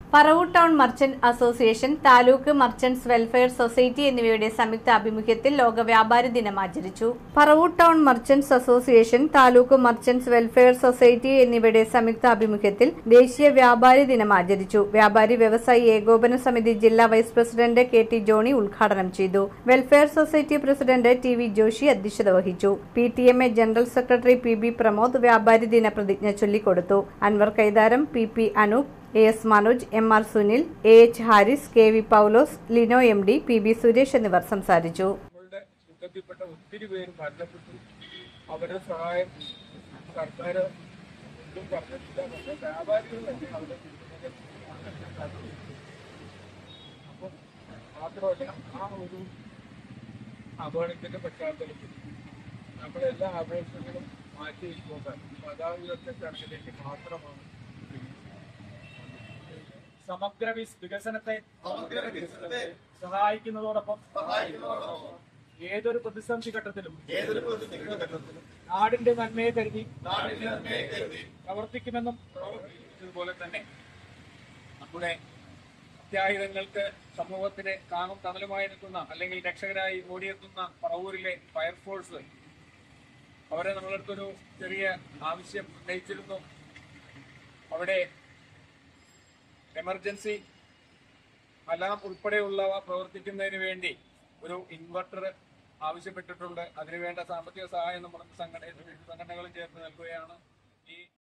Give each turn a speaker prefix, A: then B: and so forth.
A: Paravur town merchant association, taluk merchants welfare society എന്നിവയുടെ സംയുക്ത ആഭിമുഖ്യത്തിൽ ലോക വ്യാപാരി ദിനം ആചരിച്ചു. Paravur town merchants association, taluk merchants welfare society എന്നിവയുടെ സംയുക്ത ആഭിമുഖ്യത്തിൽ ദേശീയ വ്യാപാരി ദിനം ആചരിച്ചു. വ്യാപാരി വ്യവസായി ഏകോപന സമിതി ജില്ലാ വൈസ് പ്രസിഡന്റ് KT ജോണി ഉദ്ഘാടനം ചെയ്തു. Welfare society president TV Joshi അധ്യക്ഷത വഹിച്ചു. PTMA general secretary PB Pramod വ്യാപാരി ദിന പ്രതിജ്ഞ ചൊല്ലിക്കൊടുത്തു. Anwar Kaitharam, PP Anoop, AS Manoj, MR Sunil, AH Haris, KV Paulose, Lino MD, PB Suresh എന്നിവർ സംസാരിച്ചു.
B: ഒത്തിരി പേര് മരണപ്പെട്ടു. അവരുടെ സഹായം സർക്കാർ ഒന്നും പറഞ്ഞിട്ടില്ല. പക്ഷെ വ്യാപാരികൾ തന്നെ അവരുടെ അപ്പം മാത്രമല്ല, ആ ഒരു അപകടത്തിന്റെ പശ്ചാത്തലത്തിൽ നമ്മളെല്ലാ ആഘോഷങ്ങളും മാറ്റി പോകാൻ പതാകത്തെ ചടങ്ങിലേക്ക് മാത്രമാണ്
C: സമഗ്ര വികസനത്തെ സഹായിക്കുന്നതോടൊപ്പം ഏതൊരു പ്രതിസന്ധി ഘട്ടത്തിലും നാടിന്റെ നന്മയെ കരുതി പ്രവർത്തിക്കുമെന്നും ഇതുപോലെ തന്നെ നമ്മുടെ അത്യാഹിതങ്ങൾക്ക് സമൂഹത്തിന് താങ്ങും തണലുമായി നിൽക്കുന്ന അല്ലെങ്കിൽ രക്ഷകരായി ഓടിയെത്തുന്ന പറവൂരിലെ ഫയർഫോഴ്സ്, അവരെ നമ്മളടുത്തൊരു ചെറിയ ആവശ്യം ഉന്നയിച്ചിരുന്നു. അവിടെ എമർജൻസി അലാം ഉൾപ്പെടെയുള്ളവ പ്രവർത്തിക്കുന്നതിന് വേണ്ടി ഒരു ഇൻവെർട്ടർ ആവശ്യപ്പെട്ടിട്ടുണ്ട്. അതിനുവേണ്ട സാമ്പത്തിക സഹായം നമ്മുടെ സംഘടനകളും ചേർത്ത് നൽകുകയാണ്. ഈ